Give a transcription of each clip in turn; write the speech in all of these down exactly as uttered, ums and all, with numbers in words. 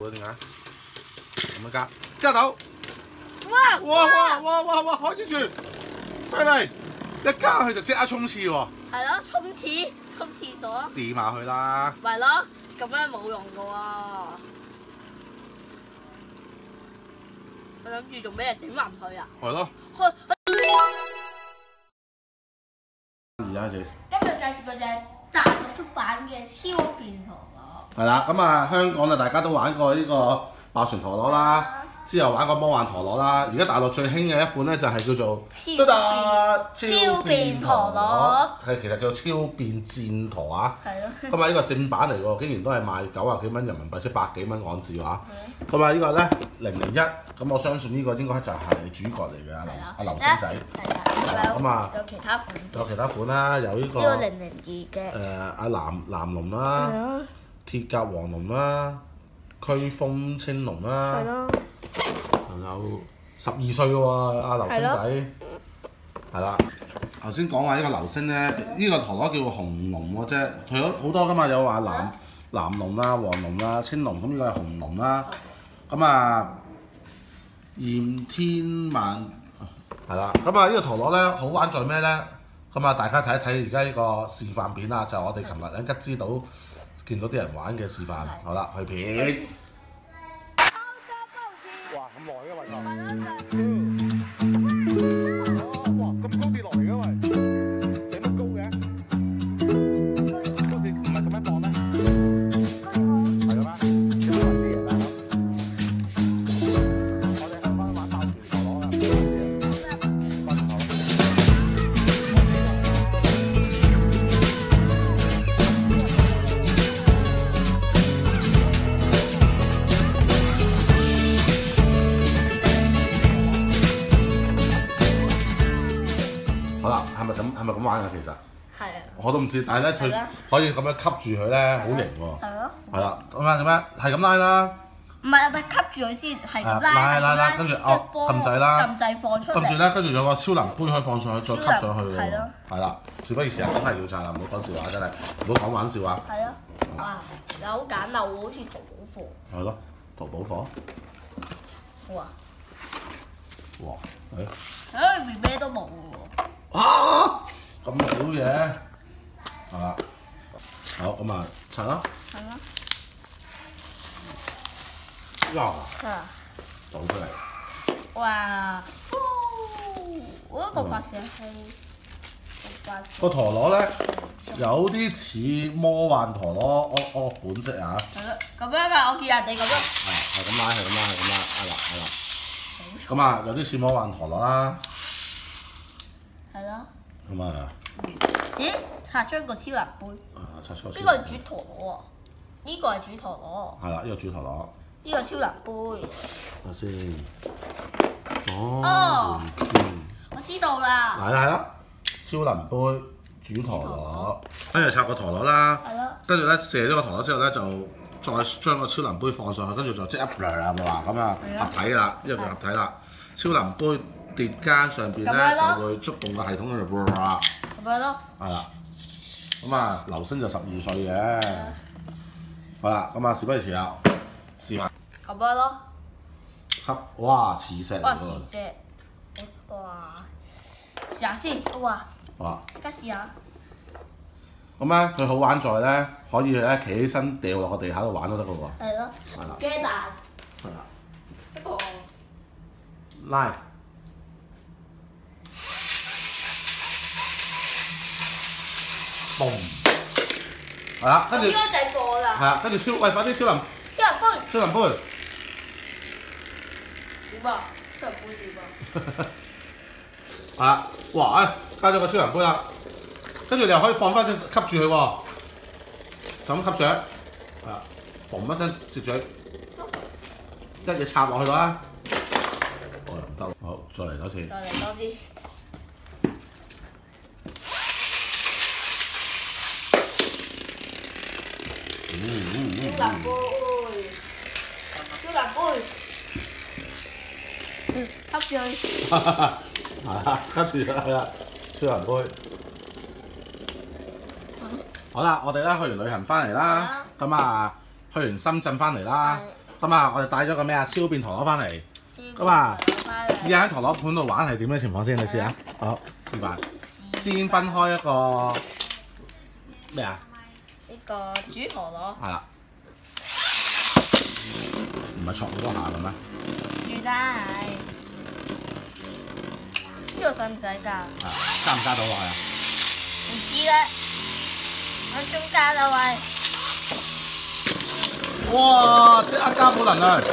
點解？咁樣加加到， 哇哇哇哇哇哇！開住住，犀利！一加佢就即刻衝刺喎。 係咯，沖廁沖廁所。 掂下佢啦。 咪咯，咁樣冇用噶喎。我諗住做咩整埋佢啊？ 係咯。 開。 而家先。 今日介紹嘅就係大陸出版嘅超變陀螺。 係啦，咁啊香港啊大家都玩過呢個爆旋陀螺啦。之後玩過魔幻陀螺啦，而家大陸最興嘅一款咧就係叫做超超變陀螺， 係其實叫超變戰陀啊。 係咯。 咁啊呢個正版嚟喎，竟然都係賣九啊幾蚊人民幣，即係百幾蚊港紙話。咁啊呢個咧零零一，咁我相信呢個應該就係主角嚟嘅阿劉阿劉星仔。 係啦。 咁啊有其他款。 有其他款啦，有呢個呢個零零二嘅。 誒阿藍藍龍啦，鐵甲黃龍啦，驅風青龍啦。 係咯。 仲有十二歲嘅喎，阿劉星仔，係啦。頭先講話呢個流星咧，呢個陀螺叫紅龍喎啫，除咗好多噶嘛，有話藍藍龍啦、黃龍啦、青龍，咁呢個係紅龍啦。咁啊，焰天萬係啦。咁啊，呢個陀螺咧好玩在咩咧？咁啊，大家睇一睇而家呢個示範片啦，就係我哋琴日喺吉之島見到啲人玩嘅示範。好啦，去片。哇！咁耐嘅喂，哇！咁高跌落嚟嘅喂，整乜高嘅？好似唔係咁樣放咩？係嘅咩？咁樣啲嘢啦。我哋向翻玩爆旋陀螺啦，爆旋陀螺。好啦，係咪咁係咪咁玩㗎？其實係啊。 我都唔知，但係咧佢可以咁樣吸住佢咧，好型喎。係咯。係啦，咁啊點咧？係咁拉啦。 唔係唔係吸住佢先，係咁拉。 拉拉拉，跟住哦撳掣啦。 撳掣放出嚟。 跟住咧，跟住有個超能杯可以放上去，再吸上去喎。 係咯。 係啦，事不宜遲啊，真係要拆啦，唔好講笑話，真係唔好講玩笑話。 係咯。哇！有好簡陋喎，好似淘寶貨。 係咯，淘寶貨。 哇！ 哇！誒。 喺裏面咩都冇喎。 啊！咁少嘢，係啦，好咁啊，拆啦。 係咯。 呀！ 啊！ 倒出嚟。 哇！我一個發射器，發射。 個陀螺咧有啲似魔幻陀螺嗰嗰個款式啊。 係咯，咁樣㗎，我見人哋咁樣。 係係咁拉，係咁拉，係咁拉，係啦係啦。咁啊，有啲似魔幻陀螺啦。 係咯。 咁啊。 咦？拆出一個超人杯。 啊！拆出。 呢個係主陀螺喎，呢個係主陀螺。 係啦，呢個主陀螺。 呢個超人杯。 睇先。哦。 哦。 嗯。 我知道啦。 係啦係啦，超能杯主陀螺，跟住插個陀螺啦。 係咯。 跟住咧射咗個陀螺之後咧，就再將個超能杯放上去，跟住就即刻啦，係嘛？咁啊合體啦，呢個叫合體啦。超能杯疊加上邊咧就會觸動個系統喺度啦。 咁樣咯。 係啦。咁啊，劉星就十二歲嘅。好啦，咁啊，事不宜遲啊，試下。 咁樣咯。 吸，哇！磁石嚟哇！ 喎。 磁石。哇！試下先。哇！ 哇！ 而家試下。 咁咧，佢好玩在咧，可以咧企起身掉落個地下度玩都得嘅喎。 係咯。 係啦。 雞蛋。 係啦。 一個。 拉。嘣。係啦，跟住。 呢個就係貨啦。 係啊，跟住超，喂，快啲超能。 超人杯。 超能杯。 點啊？超人杯點啊？ 係啦，哇！誒，加咗個超能杯啦，跟住你又可以放翻隻吸住佢喎，就咁吸住，係啦，嘣一聲接住佢，一嘢插落去啦。哦，唔得，好，再嚟多次。 再嚟多啲。超能杯，超能杯。吸住佢。 係啊，吸住係啦，超能杯。好啦，我哋咧去完旅行翻嚟啦，咁啊去完深圳翻嚟啦， 咁啊，我哋帶咗個咩啊？超變陀螺翻嚟。咁啊，試下喺陀螺盤度玩係點嘅情況先，你試下。好，示範。先分開一個咩啊？ 呢個主陀螺。 係啦。唔係戳好多下嘅咩？ 住啦，係。呢個使唔使㗎？ 啊，加唔加到落去啊？ 唔知咧，喺中間啊喂。 哇！即刻加負能量，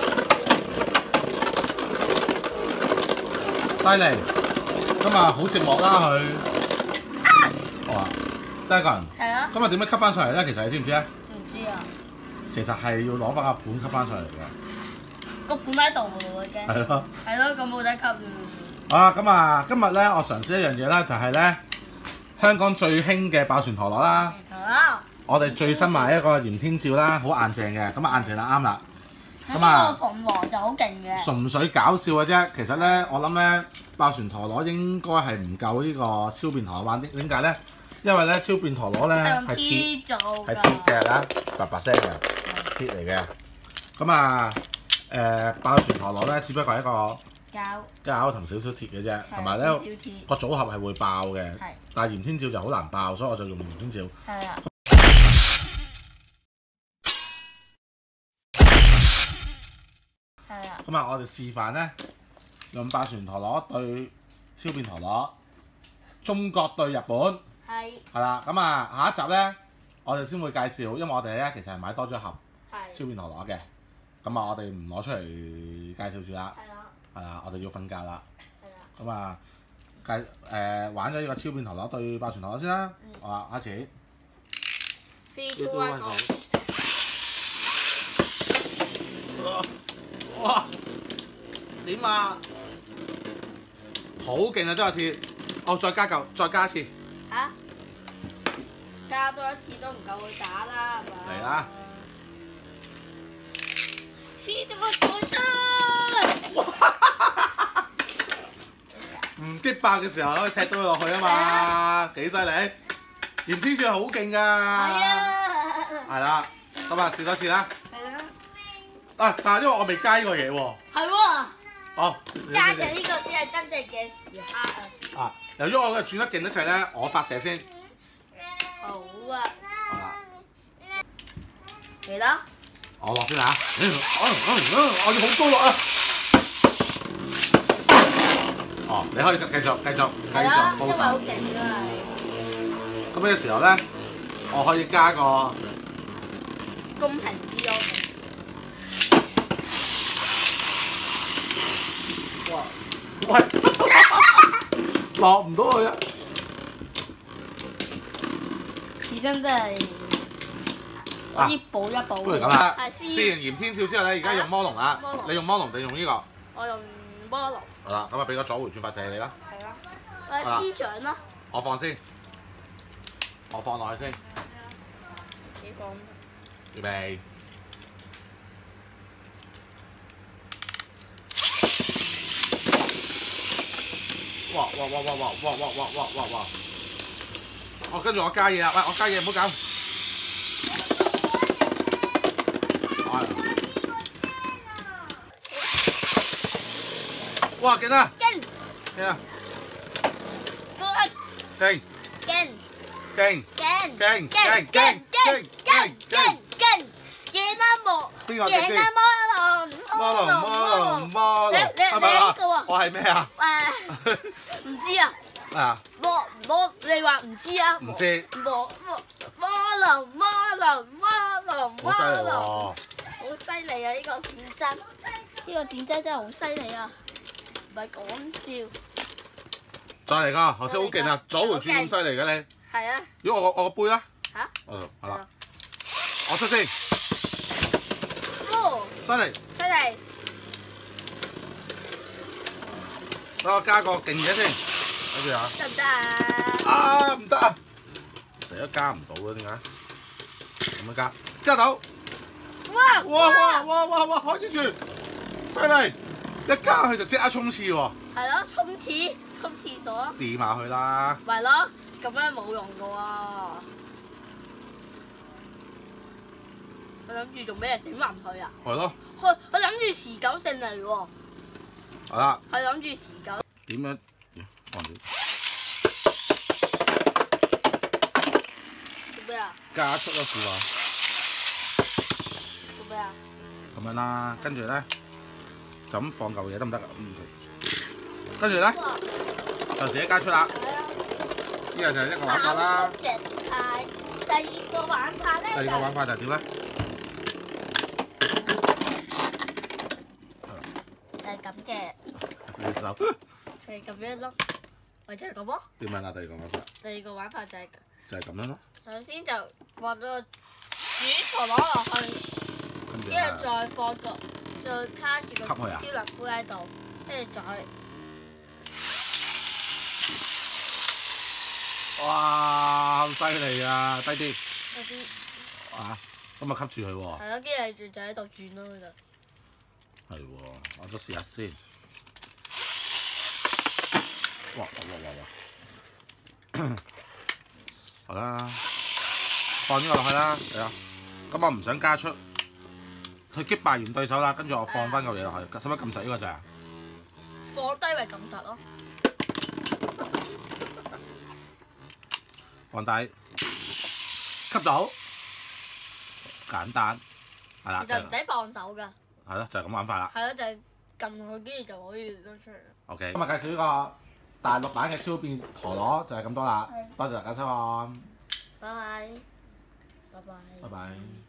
犀利！今日好寂寞啦佢。哇！得一個人。 係啊。 今日點樣吸翻上嚟咧？其實你知唔知啊？ 唔知啊。 其實係要攞翻個盤吸翻上嚟嘅。 個盤喺度喎已經。係咯。 係咯，咁冇得吸喎。 啊，咁啊，今日咧我嘗試一樣嘢啦，就係咧香港最興嘅爆旋陀螺啦。 陀螺。 我哋最新買一個鹽天照啦，好硬淨嘅，咁啊硬淨就啱啦。 咁啊，鳳凰就好勁嘅。 純粹搞笑嘅啫，其實咧我諗咧爆旋陀螺應該係唔夠呢個超變陀螺玩啲，點解咧？因為咧超變陀螺咧係鐵做㗎，係鐵嘅啦，白白聲嘅鐵嚟嘅。咁啊誒爆旋陀螺咧，只不過係一個膠膠同少少鐵嘅啫，同埋咧個組合係會爆嘅。但係鹽天照就好難爆，所以我就用鹽天照。係啊。咁啊，我哋示範咧，用爆旋陀螺對超變陀螺，中國對日本，係係啦。咁啊，下一集咧，我哋先會介紹，因為我哋咧其實係買多咗盒超變陀螺嘅。咁啊，我哋唔攞出嚟介紹住啦。係啦。係啊，我哋要瞓覺啦。係啦。咁啊，介誒、呃、玩咗呢個超變陀螺對爆旋陀螺先啦。好啊，開始。three two one go。哇！點啊？好勁啊！真係鐵，哦，再加嚿，再加一次。嚇？加多一次都唔夠佢打啦，係咪？嚟啦 ！Feed the motion！ 唔擊爆嘅時候可以踢到佢落去啊嘛，幾犀利！鹽天照好勁㗎。係啊。係啦，咁啊試多次啦。啊！但係因為我未加呢個嘢喎。係喎。好。加嘅呢個先係真正嘅時刻啊！啊！由於我嘅轉得勁得滯咧，我發射先。好啊。好啦。嚟啦！我落先嚇。我要好高落啊！哦，你可以繼續繼續繼續報仇。因為好勁㗎。咁呢個時候咧，我可以加個公平啲咯。喂，落唔到去啊！時真真係可以補一補。不如咁啦，試完鹽天照之後咧，而家用魔龍啦。你用魔龍定用呢個？我用魔龍。好啦，咁啊俾個左回轉發射你啦。係啦。我師長啦。我放先，我放落去先。你放。預備。哇哇哇哇哇哇哇哇哇哇哇！哦，跟住我加嘢啦，喂，我加嘢唔好搞。哇，勁啊！勁！勁啊！勁！勁！勁！勁！勁！勁！勁！勁！勁！勁！勁！勁啦魔！邊個勁先？魔龍！魔龍！魔龍！魔龍！你你你呢個喎？我係咩啊？誒，唔知啊。啊！魔魔，你話唔知啊？唔知。魔魔魔龍魔龍魔龍魔龍，好犀利啊！呢個戰爭，呢個戰爭真係好犀利啊！唔係講笑。再嚟㗎，頭先好勁啊！左回轉咁犀利嘅你。係啊。如果我我個杯咧？嚇？嗯，係啦。我出先。犀利！犀利！等我加個勁嘢先，睇住下。得唔得啊？啊，唔得啊！成日都加唔到嘅，點解？咁樣加，加到！哇！哇哇哇哇哇！開住住，犀利！一加佢就即刻衝刺喎。係咯，衝刺，衝廁所。掂下去啦。咪咯，咁樣冇用嘅喎。 我諗住做咩整暈佢啊？ 係咯。 佢佢諗住持久勝利喎。 係啦。 佢諗住持久。 點樣？放住。 做咩啊？ 加速一副啊！ 做咩啊？ 咁樣啦，跟住咧就咁放嚿嘢得唔得啊？唔得。跟住咧就自己加速啦。呢個就係一個玩法啦。 第二個玩法咧， 第二個玩法就係點咧？ 就係咁嘅。 你手就係咁樣咯，咪就係咁咯。 點樣啊？第二個玩法第二個玩法就係就係咁樣咯。 首先就放咗個煮陀螺落去， 跟住跟住再放個再卡住個吸佢啊燒臘菇喺度，跟住再哇，好犀利啊！低啲嗰啲啊，咁啊吸住佢喎。 係咯，跟住就就喺度轉咯，佢就係喎，我都試下先。哇哇哇哇哇！好啦，放呢個落去啦，係啊。咁我唔想加速，佢擊敗完對手啦，跟住我放翻嚿嘢落去，使唔使撳實呢個掣啊？ 放低咪撳實咯。 放低，吸到，簡單，係啦。 其實唔使放手㗎。 係咯，就係咁玩法啦。 係咯，就係撳佢，跟住就可以拎出嚟。 OK。今日介紹呢個大陸版嘅超變陀螺就係咁多啦，多謝大家收看， 拜拜。拜拜。 拜拜。